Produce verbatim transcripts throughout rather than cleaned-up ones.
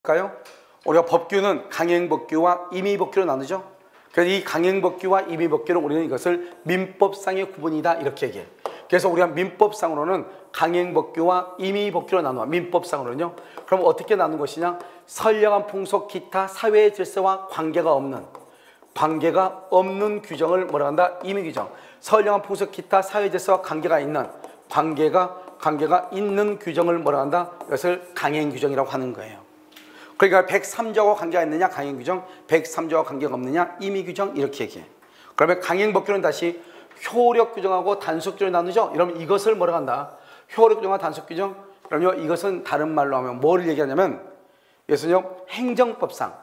까요? 우리가 법규는 강행법규와 임의법규로 나누죠. 그래서 이 강행법규와 임의법규는 우리는 이것을 민법상의 구분이다 이렇게 얘기해요. 그래서 우리가 민법상으로는 강행법규와 임의법규로 나누어. 민법상으로는요. 그럼 어떻게 나눈 것이냐? 선량한 풍속 기타 사회의 질서와 관계가 없는 관계가 없는 규정을 뭐라 한다? 임의규정. 선량한 풍속 기타 사회의 질서와 관계가 있는 관계가 관계가 있는 규정을 뭐라 한다? 이것을 강행규정이라고 하는 거예요. 그러니까 백삼 조하고 관계가 있느냐 강행규정, 백삼 조와 관계가 없느냐 임의규정 이렇게 얘기해. 그러면 강행법규는 다시 효력규정하고 단속규정을 나누죠. 여러분 이것을 뭐라고 한다? 효력규정과 단속규정. 그러면 이것은 다른 말로 하면 뭘 얘기하냐면 이것은요 행정법상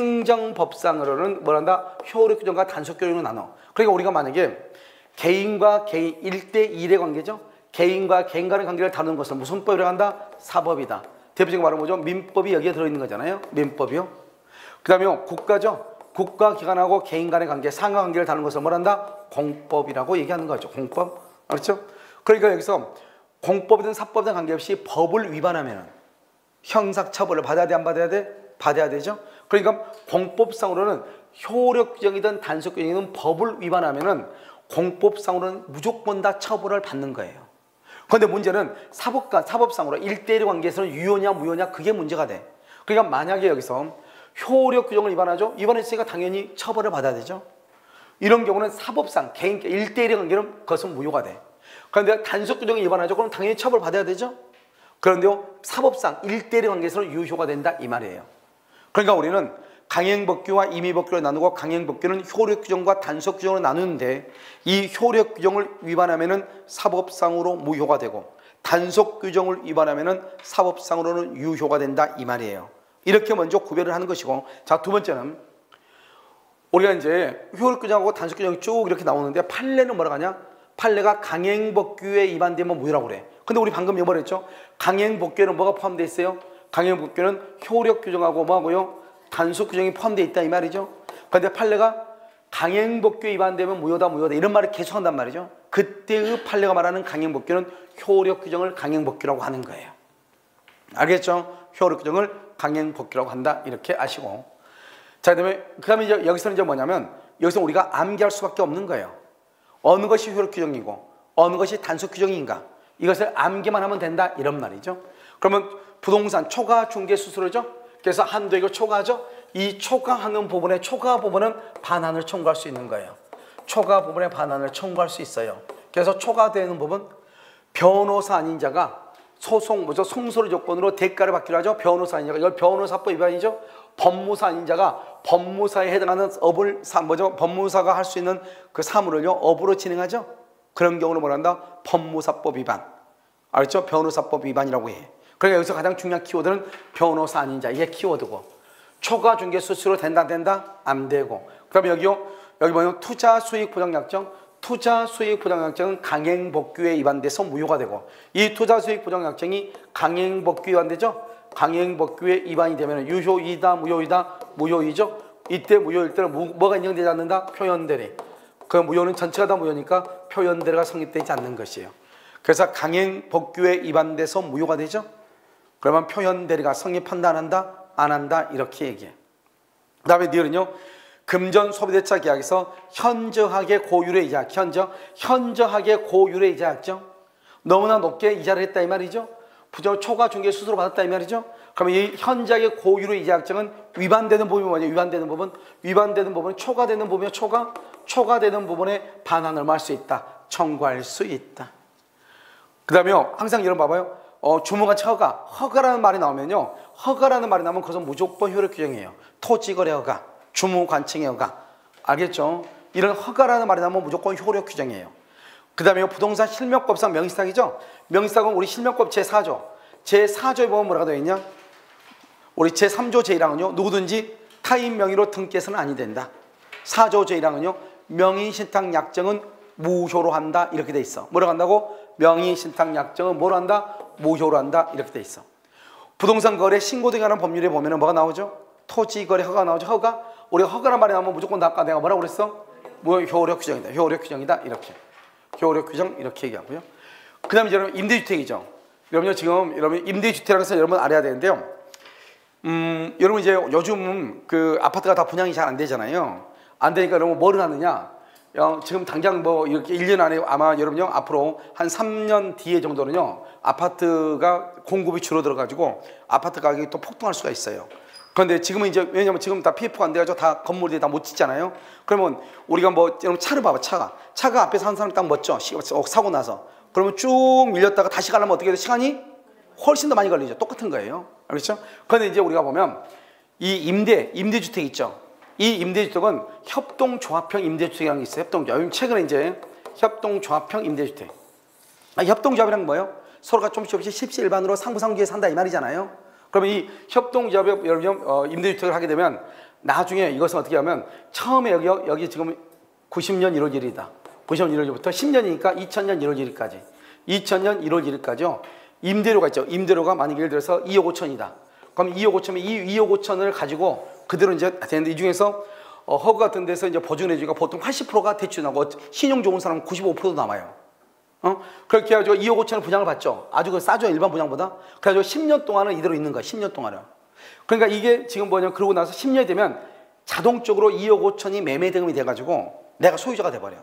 행정법상으로는 뭐라 한다? 효력규정과 단속규정으로 나눠. 그러니까 우리가 만약에 개인과 개인 일 대 일의 관계죠. 개인과 개인 간의 관계를 다루는 것은 무슨 법이라고 한다? 사법이다. 대표적인 말은 뭐죠? 민법이 여기에 들어있는 거잖아요. 민법이요. 그 다음에 국가죠. 국가기관하고 개인 간의 관계, 상하관계를 다루는 것을 뭐란다? 공법이라고 얘기하는 거죠. 공법. 그렇죠? 그러니까 여기서 공법이든 사법이든 관계없이 법을 위반하면 형사처벌을 받아야 돼? 안 받아야 돼? 받아야 되죠. 그러니까 공법상으로는 효력규정이든 단속규정이든 법을 위반하면 공법상으로는 무조건 다 처벌을 받는 거예요. 그런데 문제는 사법과, 사법상으로 일 대 일 관계에서는 유효냐 무효냐 그게 문제가 돼. 그러니까 만약에 여기서 효력 규정을 위반하죠. 위반했으니까 당연히 처벌을 받아야 되죠. 이런 경우는 사법상 개인 일 대 일의 관계는 그것은 무효가 돼. 그런데 단속 규정을 위반하죠. 그럼 당연히 처벌 받아야 되죠. 그런데요 사법상 일 대 일의 관계에서는 유효가 된다 이 말이에요. 그러니까 우리는 강행법규와 임의법규로 나누고 강행법규는 효력규정과 단속규정으로 나누는데 이 효력규정을 위반하면 사법상으로 무효가 되고 단속규정을 위반하면 사법상으로는 유효가 된다 이 말이에요. 이렇게 먼저 구별을 하는 것이고, 자, 두 번째는 우리가 이제 효력규정하고 단속규정이 쭉 이렇게 나오는데 판례는 뭐라고 하냐? 판례가 강행법규에 위반되면 무효라고 그래. 근데 우리 방금 몇 번 했죠? 강행법규에는 뭐가 포함되어 있어요? 강행법규는 효력규정하고 뭐하고요? 단속규정이 포함되어 있다 이 말이죠. 그런데 판례가 강행법규에 위반되면 무효다 무효다 이런 말을 계속한단 말이죠. 그때의 판례가 말하는 강행법규는 효력규정을 강행법규라고 하는 거예요. 알겠죠? 효력규정을 강행법규라고 한다 이렇게 아시고, 자 그다음에 그다음에 이제 여기서는 이제 뭐냐면 여기서 우리가 암기할 수밖에 없는 거예요. 어느 것이 효력규정이고 어느 것이 단속규정인가 이것을 암기만 하면 된다 이런 말이죠. 그러면 부동산 초과 중개 수수료죠. 그래서 한도이고 초과죠. 이 초과하는 부분에 초과 부분은 반환을 청구할 수 있는 거예요. 초과 부분에 반환을 청구할 수 있어요. 그래서 초과되는 부분 변호사 아닌 자가 소송 뭐죠? 송소를 조건으로 대가를 받기로 하죠. 변호사 아닌 자가 이걸 변호사법 위반이죠. 법무사 아닌 자가 법무사에 해당하는 업을 사 뭐죠? 법무사가 할 수 있는 그 사무를요 업으로 진행하죠. 그런 경우는 뭐란다? 법무사법 위반. 알죠? 변호사법 위반이라고 해. 그러니까 여기서 가장 중요한 키워드는 변호사 아닌 자 이게 키워드고, 초과 중개 수수료 된다 된다 안 되고, 그다음에 여기요 여기 뭐냐면 투자 수익 보장 약정. 투자 수익 보장 약정은 강행법규에 위반돼서 무효가 되고, 이 투자 수익 보장 약정이 강행법규에 위반되죠. 강행법규에 위반이 되면 유효이다 무효이다 무효이죠. 이때 무효일 때는 뭐, 뭐가 인정되지 않는다? 표현대리. 그 무효는 전체가 다 무효니까 표현대리가 성립되지 않는 것이에요. 그래서 강행법규에 위반돼서 무효가 되죠. 그러면 표현대리가 성립한다 안 한다? 안 한다 이렇게 얘기해. 그 다음에 니은요 금전 소비대차 계약에서 현저하게 고율의 이자, 현저, 현저하게 고율의 이자 약정, 너무나 높게 이자를 했다 이 말이죠. 부정 초과 중개 수수료 받았다 이 말이죠. 그러면 이 현저하게 고율의 이자 약정은 위반되는 부분이 뭐냐? 위반되는 부분, 위반되는 부분은 초과되는 부분이요. 초과, 초과되는 부분에 반환을 할 수 있다, 청구할 수 있다. 그 다음에요 항상 여러분 봐봐요. 어, 주무관청 허가, 허가라는 말이 나오면요 허가라는 말이 나오면 그것은 무조건 효력규정이에요. 토지거래 허가, 주무관청의 허가, 알겠죠? 이런 허가라는 말이 나오면 무조건 효력규정이에요. 그 다음에 부동산 실명법상 명의사항이죠. 명의사항은 우리 실명법 제사 조, 제사 조에 보면 뭐라고 되어 있냐? 우리 제삼 조 제일 항은요 누구든지 타인 명의로 등기해서는 아니 된다. 사 조 제일 항은요 명의신탁 약정은 무효로 한다 이렇게 돼 있어. 뭐라고 한다고? 명의신탁 약정은 뭐로 한다? 무효로 한다 이렇게 돼 있어. 부동산 거래 신고 등에 관한 법률에 보면 뭐가 나오죠? 토지 거래 허가 나오죠. 허가. 우리가 허가란 말이 나오면 무조건 아까 내가 뭐라고 그랬어? 뭐 효력 규정이다. 효력 규정이다 이렇게. 효력 규정 이렇게 얘기하고요. 그 다음에 여러분 임대주택이죠. 여러분요 지금 여러분 임대주택이라고 해서 여러분 알아야 되는데요. 음, 여러분 이제 요즘 그 아파트가 다 분양이 잘 안 되잖아요. 안 되니까 여러분 뭐를 하느냐? 어, 지금 당장 뭐 이렇게 일 년 안에 아마 여러분요 앞으로 한 삼 년 뒤에 정도는요 아파트가 공급이 줄어들어 가지고 아파트 가격이 또 폭등할 수가 있어요. 그런데 지금은 이제 왜냐면 지금 다 피에프가 안 돼가지고 다 건물들이 다 못 짓잖아요. 그러면 우리가 뭐 여러분 차를 봐봐. 차가 차가 앞에 산 사람 딱 멋져 사고 나서 그러면 쭉 밀렸다가 다시 가려면 어떻게 돼? 시간이 훨씬 더 많이 걸리죠. 똑같은 거예요. 알겠죠? 그런데 이제 우리가 보면 이 임대 임대주택 있죠. 이 임대주택은 협동조합형 임대주택이라는 게 있어요. 협동조합. 최근에 이제 협동조합형 임대주택. 아, 협동조합이란 뭐예요? 서로가 조금씩 조금씩 십시일반으로 상부상조에 산다 이 말이잖아요. 그러면 이 협동조합 여러분 어, 임대주택을 하게 되면 나중에 이것은 어떻게 하면 처음에 여기 여기 지금 구십 년 일월 일일이다. 구십 년 일월 일일부터 십 년이니까 이천 년 일월 일일까지. 이천 년 일월 일일까지요. 임대료가 있죠. 임대료가 만약에 예를 들어서 이억 오천이다. 그럼 이억 오천이면 이 이억 오천을 가지고 그대로 이제 되는데 이 중에서 어, 허그 같은 데서 이제 보증해 주니까 보통 팔십 퍼센트가 대출 나고 신용 좋은 사람은 구십오 퍼센트 남아요. 어? 그렇게 해가지고 이억 오천을 분양을 받죠. 아주 그 싸죠. 일반 분양보다. 그래가지고 십 년 동안은 이대로 있는 거야. 십 년 동안은. 그러니까 이게 지금 뭐냐면 그러고 나서 십 년이 되면 자동적으로 이억 오천이 매매 대금이 돼가지고 내가 소유자가 돼버려.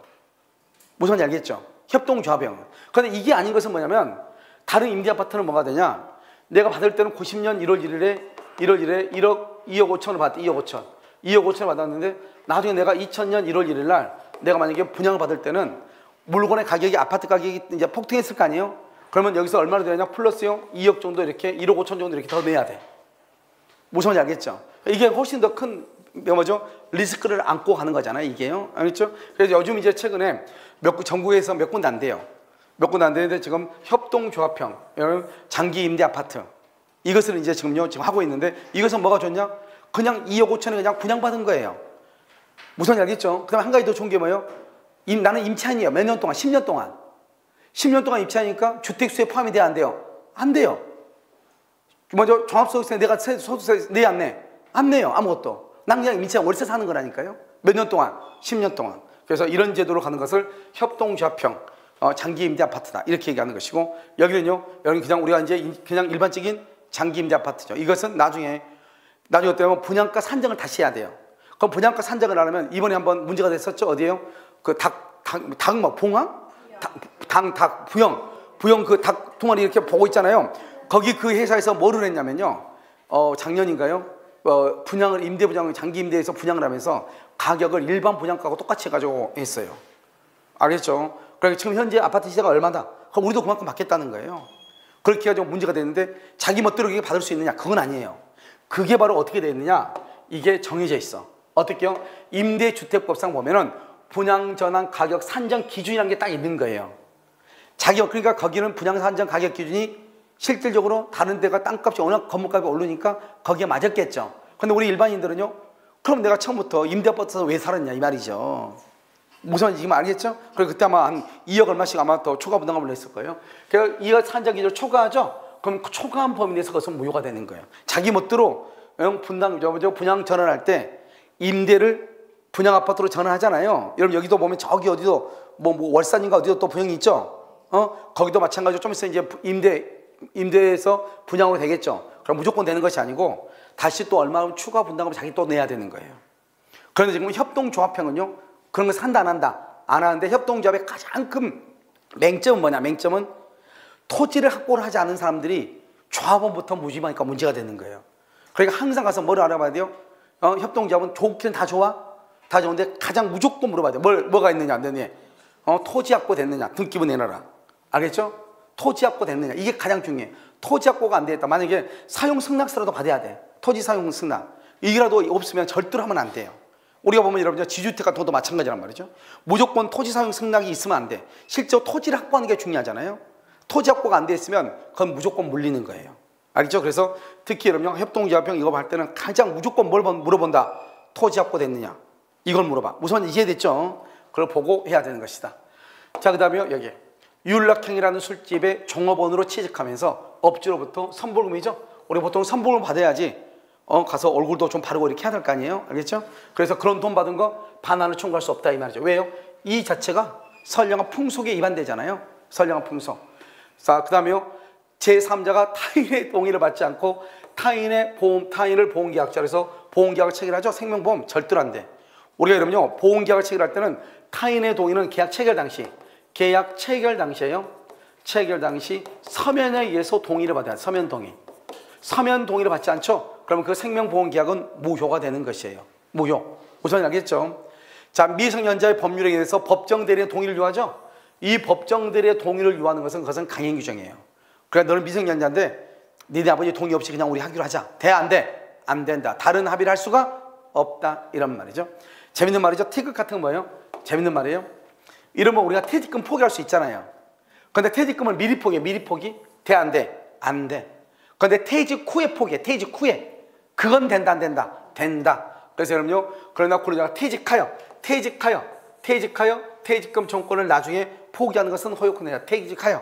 무슨 말인지 알겠죠? 협동조합형. 그런데 이게 아닌 것은 뭐냐면 다른 임대 아파트는 뭐가 되냐? 내가 받을 때는 구십 년 일월 일일에 일월 일일에 일억 이억 오천을 받았대. 이억 오천. 이억 오천을 받았는데 나중에 내가 이천 년 일월 일일 날 내가 만약에 분양을 받을 때는 물건의 가격이 아파트 가격이 이제 폭등했을 거 아니에요? 그러면 여기서 얼마나 되냐? 플러스요 이억 정도 이렇게 일억 오천 정도 이렇게 더 내야 돼. 무슨 말인지 알겠죠? 이게 훨씬 더 큰 뭐죠? 리스크를 안고 가는 거잖아요, 이게요. 알겠죠? 그래서 요즘 이제 최근에 몇 군, 전국에서 몇 군데 안 돼요. 몇 군데 안 되는데 지금 협동조합형, 장기 임대 아파트 이것을 이제 지금요 지금 하고 있는데 이것은 뭐가 좋냐? 그냥 이억 오천에 그냥 분양받은 거예요. 무슨 말인지 알겠죠? 그다음 한 가지 더 좋은 게 뭐예요? 임, 나는 임차인이에요. 몇 년 동안? 십 년 동안. 십 년 동안 임차인이니까 주택수에 포함이 돼야 안 돼요? 안 돼요. 먼저 종합소득세 내가 소득세 내 안 내? 안 내요. 아무것도. 난 그냥 임차인 월세 사는 거라니까요. 몇 년 동안? 십 년 동안. 그래서 이런 제도로 가는 것을 협동조합형 어, 장기 임대 아파트다 이렇게 얘기하는 것이고 여기는요. 여기 그냥 우리가 이제 그냥 일반적인 장기 임대 아파트죠. 이것은 나중에 나중에 어때요? 분양가 산정을 다시 해야 돼요. 그럼 분양가 산정을 하려면 이번에 한번 문제가 됐었죠. 어디에요? 그 닭, 닭, 닭, 뭐, 봉황? 닭, 닭, 닭, 부영. 부영 그 닭 동아리 이렇게 보고 있잖아요. 거기 그 회사에서 뭐를 했냐면요. 어, 작년인가요? 어, 분양을, 임대 분양을, 장기 임대에서 분양을 하면서 가격을 일반 분양가하고 똑같이 해가지고 했어요. 알겠죠? 그러니까 지금 현재 아파트 시세가 얼마다? 그럼 우리도 그만큼 받겠다는 거예요. 그렇게 해가지고 문제가 되는데 자기 멋대로 그게 받을 수 있느냐? 그건 아니에요. 그게 바로 어떻게 되느냐? 이게 정해져 있어. 어떻게요? 임대주택법상 보면은 분양 전환 가격 산정 기준이라는 게 딱 있는 거예요. 자기 그러니까 거기는 분양 산정 가격 기준이 실질적으로 다른 데가 땅값이 워낙 건물값이 오르니까 거기에 맞았겠죠. 근데 우리 일반인들은요. 그럼 내가 처음부터 임대 아파트에서 왜 살았냐 이 말이죠. 무슨 말인지 지금 알겠죠? 그리고 그때 아마 한 이억 얼마씩 아마 더 초과 분담금을 냈을 거예요. 그래서 이억 산정 기준을 초과하죠. 그럼 초과한 범위 내에서 그것은 무효가 되는 거예요. 자기 멋대로 분당 분양 전환할 때 임대를 분양 아파트로 전환하잖아요. 여러분 여기도 보면 저기 어디도 뭐, 뭐 월산인가 어디도 또 분양이 있죠. 어 거기도 마찬가지로 좀 있으면 이제 임대 임대에서 분양으로 되겠죠. 그럼 무조건 되는 것이 아니고 다시 또 얼마 추가 분담금을 자기 또 내야 되는 거예요. 그런데 지금 협동조합형은요 그런 거 산다 안 한다 안 하는데 협동조합의 가장 큰 맹점은 뭐냐? 맹점은 토지를 확보를 하지 않은 사람들이 조합원부터 무지하니까 문제가 되는 거예요. 그러니까 항상 가서 뭘 알아봐야 돼요? 어, 협동조합은 좋기는 다 좋아? 다 좋은데 가장 무조건 물어봐야 돼. 뭘, 뭐가 있느냐 안 되느냐. 어, 토지 확보 됐느냐. 등기부 내놔라. 알겠죠? 토지 확보 됐느냐. 이게 가장 중요해. 토지 확보가 안 되겠다. 만약에 사용 승낙서라도 받아야 돼. 토지 사용 승낙. 이게라도 없으면 절대로 하면 안 돼요. 우리가 보면 여러분 지주택 같은 것도 마찬가지란 말이죠. 무조건 토지 사용 승낙이 있으면 안 돼. 실제로 토지를 확보하는 게 중요하잖아요. 토지 확보가 안 돼 있으면 그건 무조건 물리는 거예요. 알겠죠? 그래서 특히 여러분 협동조합형 이거 할 때는 가장 무조건 뭘 물어본다. 토지 확보 됐느냐. 이걸 물어봐. 우선 이해됐죠? 그걸 보고 해야 되는 것이다. 자, 그 다음에 여기 유일락행이라는 술집에 종업원으로 취직하면서 업주로부터 선불금이죠. 우리 보통 선불금 받아야지 어, 가서 얼굴도 좀 바르고 이렇게 해야 될 거 아니에요? 알겠죠? 그래서 그런 돈 받은 거 반환을 청구할 수 없다 이 말이죠. 왜요? 이 자체가 선량한 풍속에 위반되잖아요. 선량한 풍속. 자, 그 다음에요. 제삼자가 타인의 동의를 받지 않고 타인의 보험, 타인을 보험계약자로 해서 보험계약을 체결하죠. 생명보험 절대로 안 돼. 우리가 그러면요, 보험계약을 체결할 때는 타인의 동의는 계약 체결 당시, 계약 체결 당시에요. 체결 당시 서면에 의해서 동의를 받아야 돼. 서면 동의. 서면 동의를 받지 않죠? 그러면 그 생명보험계약은 무효가 되는 것이에요. 무효. 우선 알겠죠? 자, 미성년자의 법률에 의해서 법정 대리의 동의를 요하죠? 이 법정 대리의 동의를 요하는 것은 그것은 강행 규정이에요. 그러니까 너는 미성년자인데 니네 아버지 동의 없이 그냥 우리 하기로 하자. 돼? 안 돼? 안 된다. 다른 합의를 할 수가 없다. 이런 말이죠. 재밌는 말이죠. 태극 같은 건 뭐예요? 재밌는 말이에요. 이러면 우리가 퇴직금 포기할 수 있잖아요. 근데 퇴직금을 미리 포기해. 미리 포기? 돼? 안 돼? 안 돼. 근데 퇴직 후에 포기해. 퇴직 후에. 그건 된다. 안 된다? 된다. 그래서 여러분요. 그러나 그러다가 퇴직하여. 퇴직하여. 퇴직하여. 퇴직금 청구권을 나중에 포기하는 것은 허용권이다. 퇴직하여.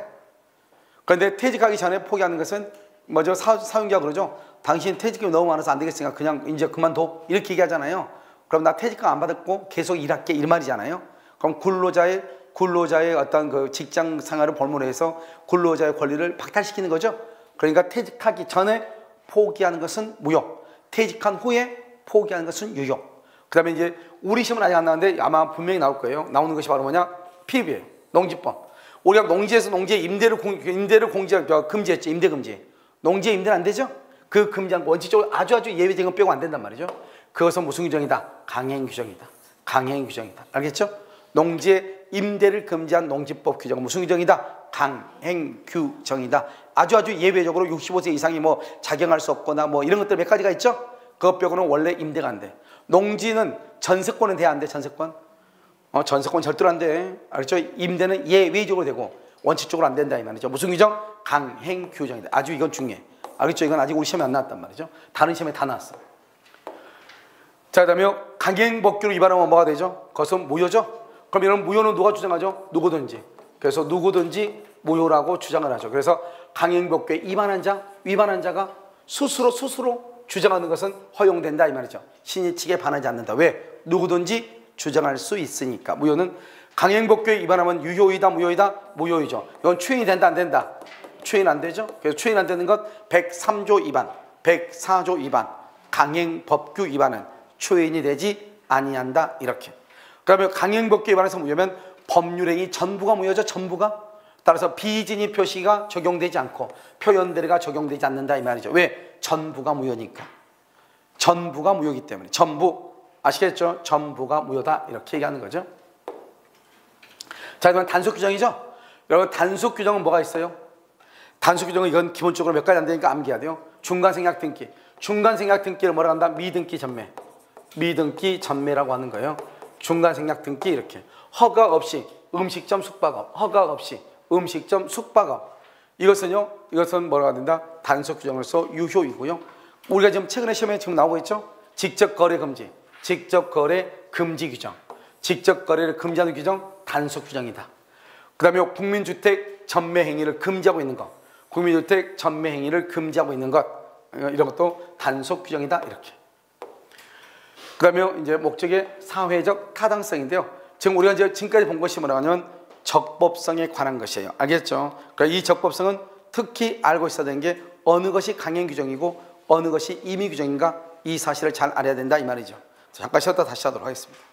그런데 퇴직하기 전에 포기하는 것은 먼저 사, 사용자가 그러죠. 당신 퇴직금이 너무 많아서 안 되겠으니까 그냥 이제 그만둬. 이렇게 얘기하잖아요. 그럼 나 퇴직금 안 받았고 계속 일할게. 이 말이잖아요. 그럼 근로자의, 근로자의 어떤 그 직장 생활을 볼모해서 근로자의 권리를 박탈시키는 거죠. 그러니까 퇴직하기 전에 포기하는 것은 무효. 퇴직한 후에 포기하는 것은 유효. 그 다음에 이제 우리 시험은 아직 안 나왔는데 아마 분명히 나올 거예요. 나오는 것이 바로 뭐냐? 피입이에요. 농지법. 우리가 농지에서 농지의 임대를, 공, 임대를 공지, 금지했죠. 임대 금지. 농지의 임대는 안 되죠? 그 금지한 원칙적으로 아주 아주 예외적인 건 빼고 안 된단 말이죠. 그것은 무슨 규정이다? 강행 규정이다. 강행 규정이다. 알겠죠? 농지의 임대를 금지한 농지법 규정은 무슨 규정이다? 강행 규정이다. 아주 아주 예외적으로 육십오 세 이상이 뭐 작용할 수 없거나 뭐 이런 것들 몇 가지가 있죠? 그것 빼고는 원래 임대가 안 돼. 농지는 전세권은 돼야 안 돼. 전세권. 어, 전세권 절대로 안 돼. 알겠죠? 임대는 예외적으로 되고 원칙적으로 안 된다 이 말이죠. 무슨 규정? 강행 규정이다. 아주 이건 중요해. 알겠죠? 이건 아직 우리 시험에 안 나왔단 말이죠. 다른 시험에 다 나왔어. 자, 그 다음에 강행 법규를 위반하면 뭐가 되죠? 그것은 무효죠? 그럼 이런 무효는 누가 주장하죠? 누구든지. 그래서 누구든지 무효라고 주장을 하죠. 그래서 강행 법규에 위반한 자, 위반한 자가 스스로 스스로 주장하는 것은 허용된다 이 말이죠. 신의 측에 반하지 않는다. 왜? 누구든지 주장할 수 있으니까. 무효는 강행 법규에 위반하면 유효이다, 무효이다, 무효이죠. 이건 추인이 된다, 안 된다? 추인 안 되죠. 그래서 추인 안 되는 것 백삼 조 위반, 백사 조 위반, 강행 법규 위반은 추인이 되지 아니한다 이렇게. 그러면 강행 법규 위반해서 무효면 법률행위 전부가 무효죠. 전부가. 따라서 비진입 표시가 적용되지 않고 표현대리가 적용되지 않는다 이 말이죠. 왜? 전부가 무효니까. 전부가 무효이기 때문에. 전부. 아시겠죠? 전부가 무효다 이렇게 얘기하는 거죠. 자, 그러면 단속 규정이죠. 여러분 단속 규정은 뭐가 있어요? 단속 규정은 이건 기본적으로 몇 가지 안 되니까 암기해야 돼요. 중간생략 등기. 중간생략 등기를 뭐라고 한다? 미등기 전매. 미등기 전매라고 하는 거예요. 중간생략 등기 이렇게. 허가 없이 음식점 숙박업. 허가 없이 음식점 숙박업. 이것은요. 이것은 뭐라고 한다? 단속 규정으로서 유효이고요. 우리가 지금 최근에 시험에 지금 나오고 있죠. 직접 거래 금지. 직접 거래 금지 규정. 직접 거래를 금지하는 규정 단속 규정이다. 그 다음에 국민주택 전매 행위를 금지하고 있는 것. 국민주택 전매 행위를 금지하고 있는 것. 이런 것도 단속 규정이다. 이렇게. 그 다음에 이제 목적의 사회적 타당성인데요. 지금 우리가 이제 지금까지 본 것이 뭐라고 하면 적법성에 관한 것이에요. 알겠죠? 그러니까 이 적법성은 특히 알고 있어야 되는 게 어느 것이 강행 규정이고 어느 것이 임의 규정인가 이 사실을 잘 알아야 된다 이 말이죠. 잠깐 쉬었다 다시 하도록 하겠습니다.